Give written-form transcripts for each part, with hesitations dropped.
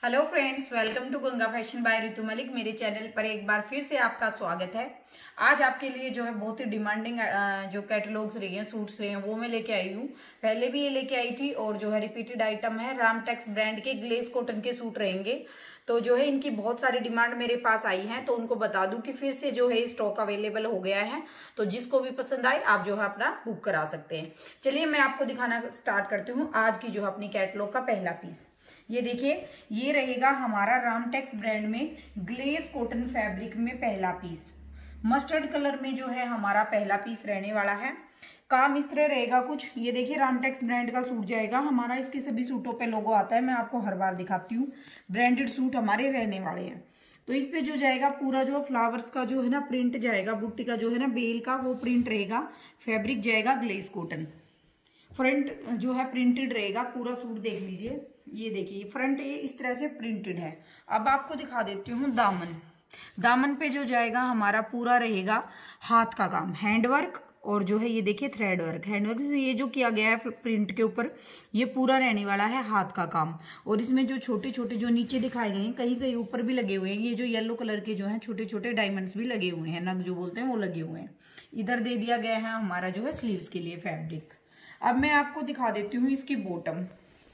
Hello friends, welcome to Ganga fashion by Ritu Malik. मेरे channel पर एक बार फिर से आपका स्वागत है। आज आपके लिए जो है बहुत ही डिमांडिंग जो कैटलॉग्स रही हैं, सूट्स रहे हैं, वो मैं लेके आई हूँ। पहले भी ये लेके आई थी और जो है रिपीटेड आइटम है। रामटेक्स ब्रांड के ग्लेस कॉटन के सूट रहेंगे। तो जो है इनकी बहुत सारी डिमांड मेरे पास आई है, तो उनको बता दूं कि फिर से जो है स्टॉक अवेलेबल हो गया है। तो जिसको भी पसंद आए आप जो है अपना बुक करा सकते हैं। चलिए मैं आपको दिखाना स्टार्ट करती हूँ आज की जो है अपनी कैटलॉग का पहला पीस। ये देखिए, ये रहेगा हमारा रामटेक्स ब्रांड में ग्लेस कॉटन फैब्रिक में पहला पीस। मस्टर्ड कलर में जो है हमारा पहला पीस रहने वाला है। काम इस तरह रहेगा कुछ। ये देखिए, रामटेक्स ब्रांड का सूट जाएगा हमारा। इसके सभी सूटों पे लोगो आता है, मैं आपको हर बार दिखाती हूँ। ब्रांडेड सूट हमारे रहने वाले हैं। तो इस पे जो जाएगा पूरा जो फ्लावर्स का जो है ना प्रिंट जाएगा, बुट्टी का जो है ना बेल का वो प्रिंट रहेगा। फैब्रिक जाएगा ग्लेस कॉटन। फ्रंट जो है प्रिंटेड रहेगा। पूरा सूट देख लीजिए, ये देखिए फ्रंट ये इस तरह से प्रिंटेड है। अब आपको दिखा देती हूँ दामन। दामन पे जो जाएगा हमारा पूरा रहेगा हाथ का काम, हैंडवर्क। और जो है ये देखिए थ्रेड वर्क, हैंडवर्क से ये जो किया गया है प्रिंट के ऊपर, ये पूरा रहने वाला है हाथ का काम। और इसमें जो छोटे छोटे जो नीचे दिखाए गए हैं, कहीं कहीं ऊपर भी लगे हुए हैं। ये जो येलो कलर के जो है छोटे छोटे डायमंड्स भी लगे हुए हैं, नग जो बोलते हैं वो लगे हुए हैं। इधर दे दिया गया है हमारा जो है स्लीव्स के लिए फैब्रिक। अब मैं आपको दिखा देती हूँ इसकी बॉटम,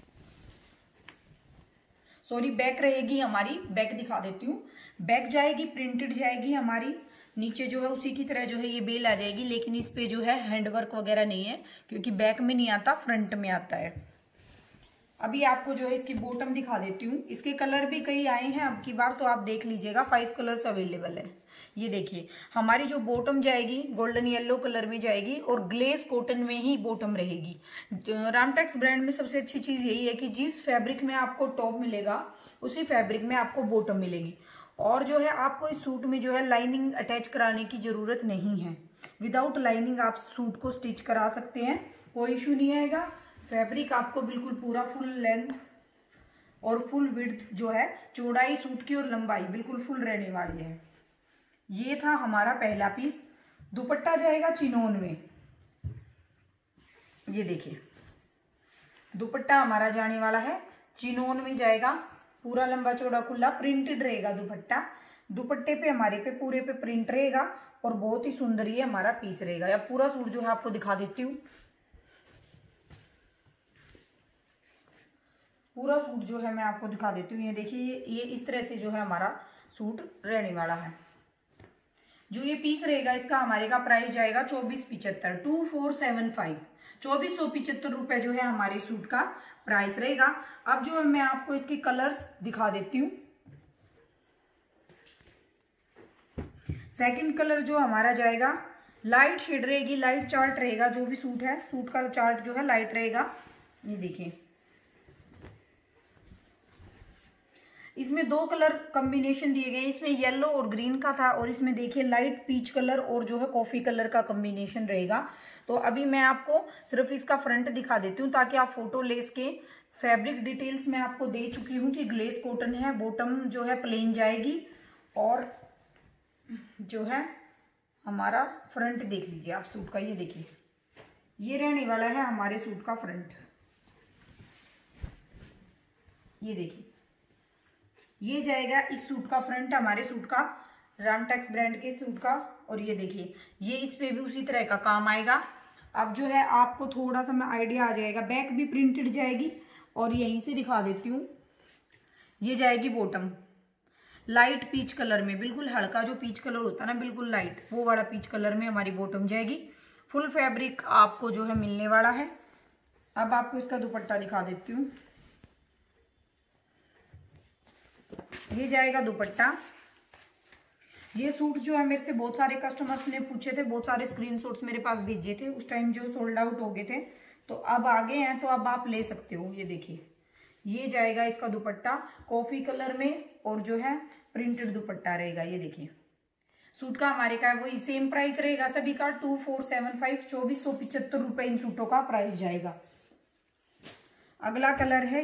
सॉरी बैक रहेगी हमारी। बैक दिखा देती हूँ। बैक जाएगी प्रिंटेड जाएगी हमारी। नीचे जो है उसी की तरह जो है ये बेल आ जाएगी, लेकिन इस पे जो है हैंडवर्क वगैरह नहीं है, क्योंकि बैक में नहीं आता, फ्रंट में आता है। अभी आपको जो है इसकी बॉटम दिखा देती हूँ। इसके कलर भी कई आए हैं अब की बार, तो आप देख लीजिएगा। 5 कलर्स अवेलेबल है। ये देखिए, हमारी जो बॉटम जाएगी गोल्डन येलो कलर में जाएगी और ग्लेस कॉटन में ही बॉटम रहेगी। रामटेक्स ब्रांड में सबसे अच्छी चीज यही है कि जिस फैब्रिक में आपको टॉप मिलेगा उसी फैब्रिक में आपको बॉटम मिलेगी। और जो है आपको इस सूट में जो है लाइनिंग अटैच कराने की जरूरत नहीं है। विदाउट लाइनिंग आप सूट को स्टिच करा सकते हैं, कोई इशू नहीं आएगा। फैब्रिक आपको बिल्कुल पूरा फुल लेंथ और फुल विड्थ जो है, चौड़ाई सूट की और लंबाई बिल्कुल फुल रहने वाली है। ये था हमारा पहला पीस। दुपट्टा जाएगा चिनोन में। ये देखिए, दुपट्टा हमारा जाने वाला है चिनोन में जाएगा। पूरा लंबा चौड़ा खुला प्रिंटेड रहेगा दुपट्टा। दुपट्टे पे हमारे पे पूरे पे प्रिंट रहेगा और बहुत ही सुंदर ये हमारा पीस रहेगा। या पूरा सूट जो है आपको दिखा देती हूँ। पूरा सूट जो है मैं आपको दिखा देती हूँ। ये देखिए, ये इस तरह से जो है हमारा सूट रहने वाला है। जो ये पीस रहेगा इसका हमारे का प्राइस जाएगा 2475, 2475, 2475 रुपए जो है हमारे सूट का प्राइस रहेगा। अब जो है मैं आपको इसके कलर्स दिखा देती हूँ। सेकंड कलर जो हमारा जाएगा लाइट शेड रहेगी, लाइट चार्ट रहेगा। जो भी सूट है, सूट का चार्ट जो है लाइट रहेगा। ये देखिए, इसमें 2 कलर कॉम्बिनेशन दिए गए। इसमें येलो और ग्रीन का था, और इसमें देखिए लाइट पीच कलर और जो है कॉफी कलर का कॉम्बिनेशन रहेगा। तो अभी मैं आपको सिर्फ इसका फ्रंट दिखा देती हूँ, ताकि आप फोटो लेस के फैब्रिक डिटेल्स मैं आपको दे चुकी हूँ कि ग्लेस कॉटन है। बॉटम जो है प्लेन जाएगी और जो है हमारा फ्रंट देख लीजिए आप सूट का। ये देखिए, ये रहने वाला है हमारे सूट का फ्रंट। ये देखिए, ये जाएगा इस सूट का फ्रंट, हमारे सूट का, रामटेक्स ब्रांड के सूट का। और ये देखिए, ये इस पे भी उसी तरह का काम आएगा। अब जो है आपको थोड़ा सा मैं आइडिया आ जाएगा। बैक भी प्रिंटेड जाएगी और यहीं से दिखा देती हूँ। ये जाएगी बॉटम लाइट पीच कलर में, बिल्कुल हल्का जो पीच कलर होता है ना, बिल्कुल लाइट, वो वाला पीच कलर में हमारी बॉटम जाएगी। फुल फैब्रिक आपको जो है मिलने वाला है। अब आपको इसका दुपट्टा दिखा देती हूँ। ये जाएगा दुपट्टा। ये सूट जो है मेरे से बहुत सारे कस्टमर्स ने पूछे थे, बहुत सारे स्क्रीनशॉट्स मेरे पास भेजे थे। उस टाइम जो सोल्ड आउट हो गए थे, तो अब आ गए हैं, तो अब आप ले सकते हो। ये देखिए, ये जाएगा इसका दुपट्टा कॉफी कलर में और जो है प्रिंटेड दुपट्टा रहेगा। ये देखिए, सूट का हमारे का वही सेम प्राइस रहेगा सभी का, 2475, 2475 रुपए इन सूटों का प्राइस जाएगा। अगला कलर है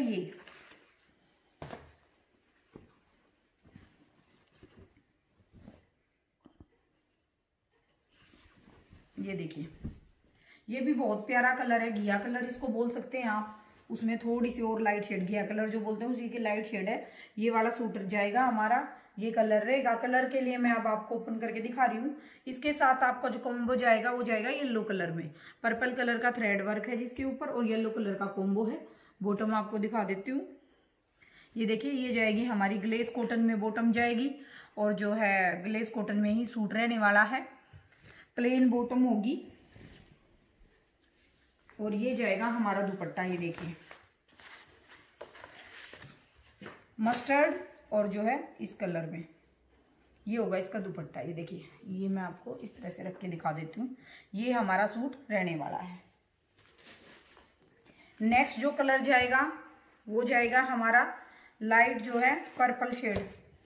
ये देखिए, ये भी बहुत प्यारा कलर है, घिया कलर इसको बोल सकते हैं आप। उसमें थोड़ी सी और लाइट शेड, घिया कलर जो बोलते हैं उसी की लाइट शेड है, ये वाला सूट जाएगा हमारा, ये कलर रहेगा। कलर के लिए मैं अब आपको ओपन करके दिखा रही हूँ। इसके साथ आपका जो कॉम्बो जाएगा वो जाएगा येलो कलर में, पर्पल कलर का थ्रेड वर्क है जिसके ऊपर, और येलो कलर का कॉम्बो है। बॉटम आपको दिखा देती हूँ, ये देखिए, ये जाएगी हमारी ग्लेस कॉटन में बॉटम जाएगी, और जो है ग्लेस कॉटन में ही सूट रहने वाला है, प्लेन बॉटम होगी। और ये जाएगा हमारा दुपट्टा, ये देखिए मस्टर्ड और जो है इस कलर में, ये होगा इसका दुपट्टा। ये देखिए, ये मैं आपको इस तरह से रख के दिखा देती हूँ, ये हमारा सूट रहने वाला है। नेक्स्ट जो कलर जाएगा वो जाएगा हमारा लाइट जो है पर्पल शेड,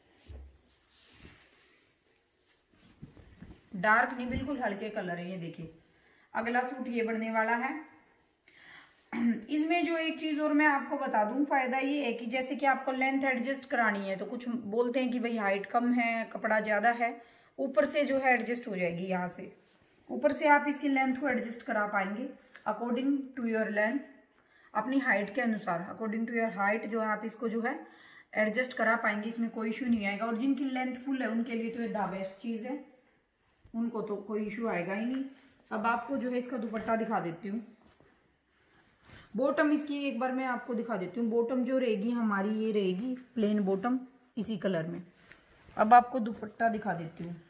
डार्क नहीं, बिल्कुल हल्के कलर है। ये देखिए अगला सूट ये बनने वाला है। इसमें जो एक चीज और मैं आपको बता दूं, फायदा ये है कि जैसे कि आपको लेंथ एडजस्ट करानी है, तो कुछ बोलते हैं कि भाई हाइट कम है, कपड़ा ज्यादा है, ऊपर से जो है एडजस्ट हो जाएगी, यहाँ से ऊपर से आप इसकी लेंथ को एडजस्ट करा पाएंगे अकॉर्डिंग टू योर लेंथ, अपनी हाइट के अनुसार, अकॉर्डिंग टू योर हाइट जो है आप इसको जो है एडजस्ट करा पाएंगे, इसमें कोई इशू नहीं आएगा। और जिनकी लेंथ फुल है उनके लिए तो ये द बेस्ट चीज है, उनको तो कोई इशू आएगा ही नहीं। अब आपको जो है इसका दुपट्टा दिखा देती हूँ। बॉटम इसकी एक बार मैं आपको दिखा देती हूँ। बॉटम जो रहेगी हमारी, ये रहेगी प्लेन बॉटम इसी कलर में। अब आपको दुपट्टा दिखा देती हूँ।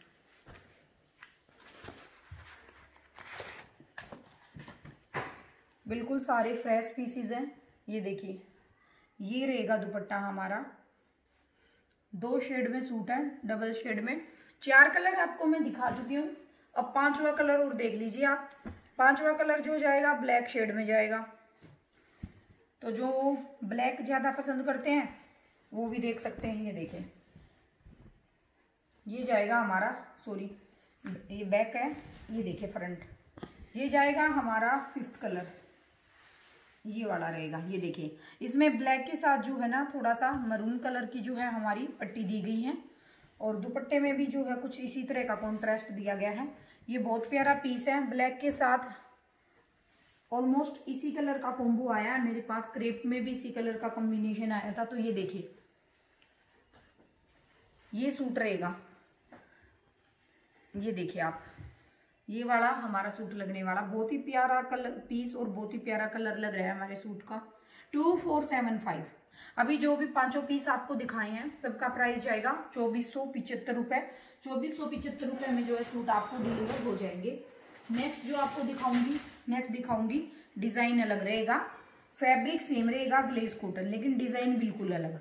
बिल्कुल सारे फ्रेश पीसीज हैं, ये देखिए, ये रहेगा दुपट्टा हमारा। 2 शेड में सूट है, डबल शेड में। 4 कलर आपको मैं दिखा चुकी हूँ, अब 5वां कलर और देख लीजिए आप। 5वां कलर जो जाएगा ब्लैक शेड में जाएगा, तो जो ब्लैक ज्यादा पसंद करते हैं वो भी देख सकते हैं। ये देखिए, ये जाएगा हमारा, सॉरी ये बैक है, ये देखिए फ्रंट, ये जाएगा हमारा 5th कलर, ये वाला रहेगा। ये देखिए, इसमें ब्लैक के साथ जो है ना थोड़ा सा मरून कलर की जो है हमारी पट्टी दी गई है, और दुपट्टे में भी जो है कुछ इसी तरह का कॉन्ट्रास्ट दिया गया है। ये बहुत प्यारा पीस है, ब्लैक के साथ ऑलमोस्ट इसी कलर का कॉम्बो आया है मेरे पास, क्रेप में भी इसी कलर का कॉम्बिनेशन आया था। तो ये देखिए, ये सूट रहेगा, ये देखिए आप, ये वाला हमारा सूट लगने वाला, बहुत ही प्यारा कलर पीस और बहुत ही प्यारा कलर लग रहा है हमारे सूट का। 2475। अभी जो भी 5 पीस आपको दिखाए हैं सबका प्राइस जाएगा 2475 रुपए। 2475 रुपए में जो है सूट आपको डिलीवर हो जाएंगे। नेक्स्ट जो आपको दिखाऊंगी डिजाइन अलग रहेगा, फैब्रिक सेम रहेगा ग्लेस कॉटन, लेकिन डिजाइन बिल्कुल अलग।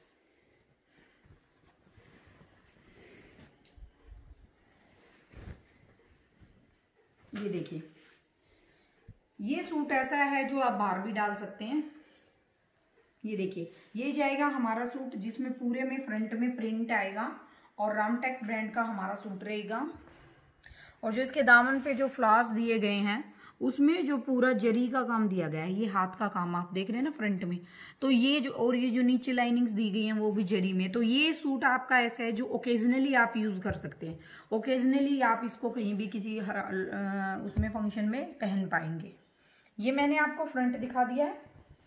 ये देखिए, ये सूट ऐसा है जो आप बाहर भी डाल सकते हैं। ये देखिए, ये जाएगा हमारा सूट जिसमें पूरे में फ्रंट में प्रिंट आएगा, और रामटेक्स ब्रांड का हमारा सूट रहेगा। और जो इसके दामन पे जो फ्लावर्स दिए गए हैं उसमें जो पूरा जरी का काम दिया गया है, ये हाथ का काम आप देख रहे हैं ना फ्रंट में, तो ये जो, और ये जो नीचे लाइनिंग्स दी गई हैं वो भी जरी में। तो ये सूट आपका ऐसा है जो ओकेजनली आप यूज कर सकते हैं, ओकेजनली आप इसको कहीं भी किसी उसमें फंक्शन में पहन पाएंगे। ये मैंने आपको फ्रंट दिखा दिया है।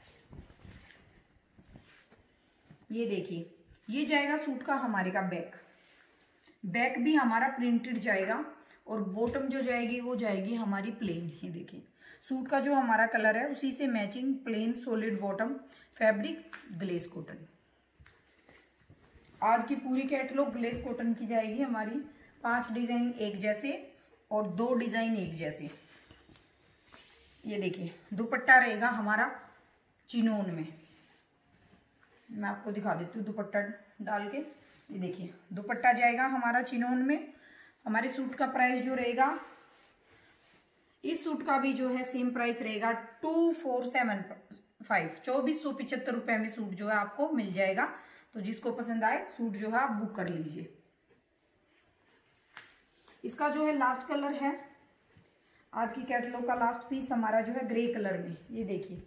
ये देखिए, ये जाएगा सूट का हमारे का बैक भी हमारा प्रिंटेड जाएगा, और बॉटम जो जाएगी वो जाएगी हमारी प्लेन। ये देखिए, सूट का जो हमारा कलर है उसी से matching plain solid bottom, fabric glace cotton. आज की पूरी कैटलॉग ग्लेस कॉटन की जाएगी हमारी। 5 डिजाइन एक जैसे और 2 डिजाइन एक जैसे। ये देखिए, दुपट्टा रहेगा हमारा चिनोन में, मैं आपको दिखा देती हूँ दुपट्टा डाल के। ये देखिए, दुपट्टा जाएगा हमारा चिनोन में। हमारे सूट का प्राइस जो रहेगा, इस सूट का भी जो है सेम प्राइस रहेगा 2475। 2475 रुपए में सूट जो है आपको मिल जाएगा। तो जिसको पसंद आए सूट जो है आप बुक कर लीजिए। इसका जो है लास्ट कलर है, आज की कैटलॉग का लास्ट पीस हमारा जो है ग्रे कलर में। ये देखिए,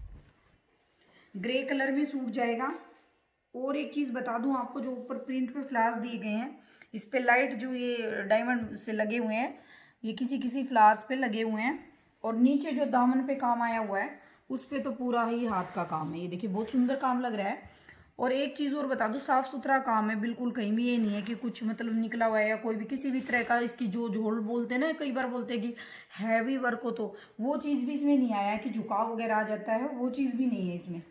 ग्रे कलर में सूट जाएगा। और एक चीज बता दूं आपको, जो ऊपर प्रिंट पे फ्लावर्स दिए गए हैं, इस पे लाइट जो ये डायमंड से लगे हुए हैं, ये किसी किसी फ्लावर्स पे लगे हुए हैं, और नीचे जो दामन पे काम आया हुआ है उस पे तो पूरा ही हाथ का काम है। ये देखिए बहुत सुंदर काम लग रहा है। और एक चीज और बता दूं, साफ सुथरा काम है बिल्कुल, कहीं भी ये नहीं है कि कुछ मतलब निकला हुआ है या कोई भी किसी भी तरह का इसकी जो झोल बोलते हैं ना, कई बार बोलते हैं कि हैवी वर्क हो, तो वो चीज भी इसमें नहीं आया है कि झुकाव वगैरह आ जाता है, वो चीज भी नहीं है इसमें।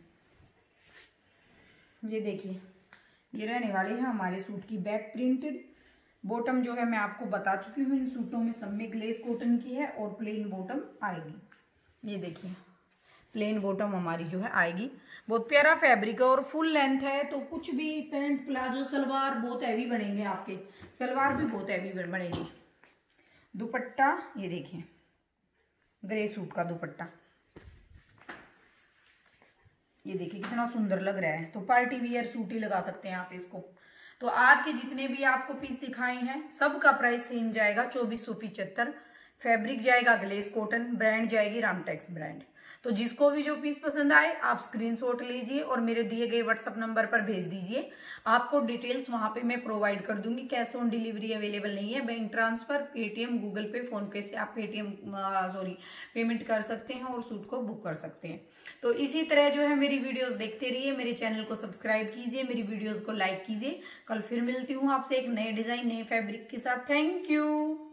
ये देखिए ये रहने वाली है हमारे सूट की बैक प्रिंटेड। बॉटम जो है मैं आपको बता चुकी हूँ, इन सूटों में सब में ग्लेस कॉटन की है और प्लेन बॉटम आएगी। ये देखिए प्लेन बॉटम हमारी जो है आएगी। बहुत प्यारा फैब्रिक है और फुल लेंथ है, तो कुछ भी पैंट प्लाजो सलवार बहुत हैवी बनेंगे आपके, सलवार भी बहुत हैवी बनेगी। दुपट्टा ये देखिए ग्रे सूट का दुपट्टा, ये देखिए कितना सुंदर लग रहा है। तो पार्टी वियर सूट ही लगा सकते हैं आप इसको। तो आज के जितने भी आपको पीस दिखाए हैं सबका प्राइस सेम जाएगा 2475। फैब्रिक जाएगा ग्लेस कॉटन, ब्रांड जाएगी रामटेक्स ब्रांड। तो जिसको भी जो पीस पसंद आए आप स्क्रीनशॉट लीजिए और मेरे दिए गए व्हाट्सएप नंबर पर भेज दीजिए। आपको डिटेल्स वहां पे मैं प्रोवाइड कर दूंगी। कैश ऑन डिलीवरी अवेलेबल नहीं है, bank transfer, Paytm, Google Pay, PhonePe से आप पेमेंट कर सकते हैं और सूट को बुक कर सकते हैं। तो इसी तरह जो है मेरी वीडियोस देखते रहिए, मेरे चैनल को सब्सक्राइब कीजिए, मेरी वीडियोस को लाइक कीजिए। कल फिर मिलती हूँ आपसे एक नए डिजाइन नए फैब्रिक के साथ। Thank you.